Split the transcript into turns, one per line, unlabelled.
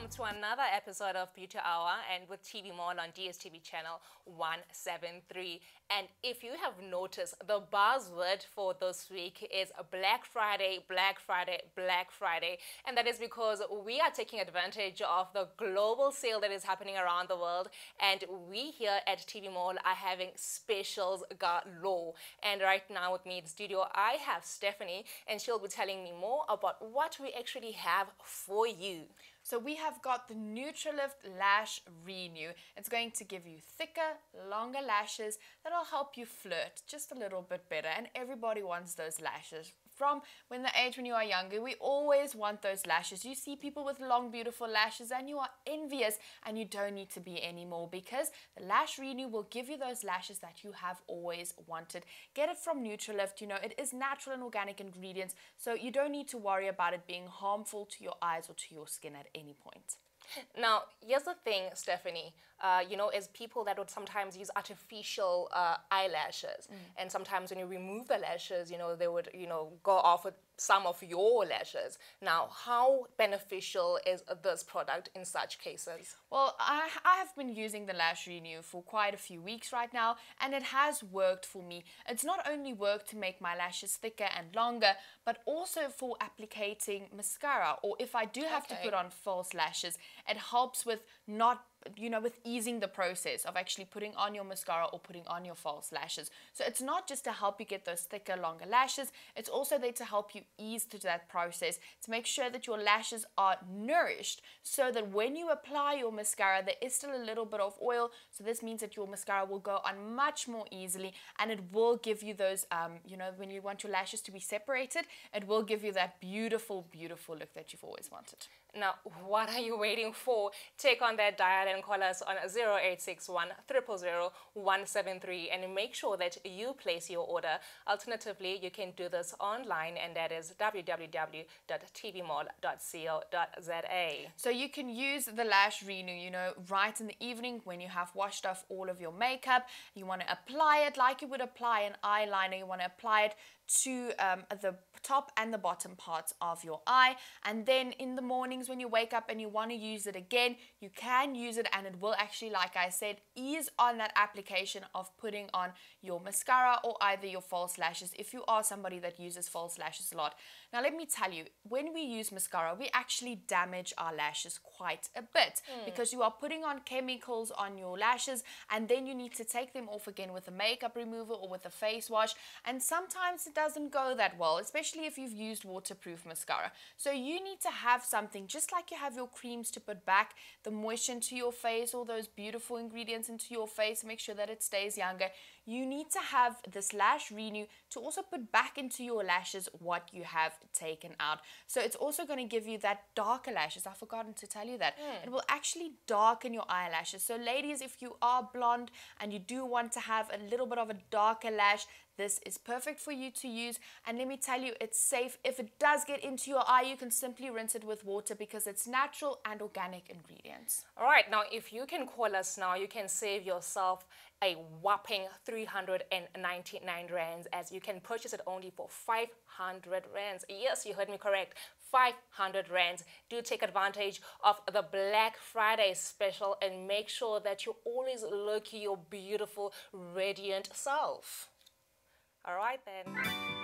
welcome to another episode of Beauty Hour and with TV Mall on DSTV channel 173. And if you have noticed, the buzzword for this week is Black Friday, Black Friday, Black Friday. And that is because we are taking advantage of the global sale that is happening around the world. And we here at TV Mall are having specials galore. And right now with me in the studio, I have Stephanie, and she'll be telling me more about what we actually have for you.
So we have got the Nutra-Lift Lash Reneu. It's going to give you thicker, longer lashes that'll help you flirt just a little bit better. And everybody wants those lashes. From the age when you are younger, we always want those lashes. You see people with long, beautiful lashes and you are envious, and you don't need to be anymore, because the Lash Reneu will give you those lashes that you have always wanted. Get it from Nutra-Lift. You know, it is natural and organic ingredients, so you don't need to worry about it being harmful to your eyes or to your skin at any point.
Now, here's the thing, Stephanie, as people that would sometimes use artificial eyelashes, and sometimes when you remove the lashes, they would, go off with some of your lashes. Now, how beneficial is this product in such cases?
Well, I have been using the Lash Reneu for quite a few weeks right now, and it has worked for me. It's not only worked to make my lashes thicker and longer, but also for applicating mascara, or if I do have to put on false lashes, it helps with with easing the process of actually putting on your mascara or putting on your false lashes. So it's not just to help you get those thicker, longer lashes, it's also there to help you ease through that process, to make sure that your lashes are nourished, so that when you apply your mascara, there is still a little bit of oil. So this means that your mascara will go on much more easily, and it will give you those, when you want your lashes to be separated, it will give you that beautiful, beautiful look that you've always wanted.
Now, what are you waiting for? Take on that dial and call us on 0861 000 173 and make sure that you place your order. Alternatively, you can do this online, and that is www.tvmall.co.za.
So you can use the Lash Reneu, right in the evening when you have washed off all of your makeup. You want to apply it like you would apply an eyeliner. You want to apply it to the top and the bottom parts of your eye, and then in the mornings when you wake up and you want to use it again, you can use it, and it will actually, like I said, ease on that application of putting on your mascara or either your false lashes if you are somebody that uses false lashes a lot. Now let me tell you, when we use mascara, we actually damage our lashes quite a bit, because you are putting on chemicals on your lashes, and then you need to take them off again with a makeup remover or with a face wash, and sometimes it doesn't go that well, especially if you've used waterproof mascara. So you need to have something, just like you have your creams to put back the moisture into your face, all those beautiful ingredients into your face, make sure that it stays younger. You need to have this Lash Reneu to also put back into your lashes what you have taken out. So it's also going to give you that darker lashes. I've forgotten to tell you that. It will actually darken your eyelashes. So ladies, if you are blonde and you do want to have a little bit of a darker lash, this is perfect for you to use. And let me tell you, it's safe. If it does get into your eye, you can simply rinse it with water, because it's natural and organic ingredients.
All right, now if you can call us now, you can save yourself a whopping 399 rands, as you can purchase it only for 500 rands. Yes, you heard me correct, 500 rands. Do take advantage of the Black Friday special and make sure that you always look your beautiful, radiant self. All right then.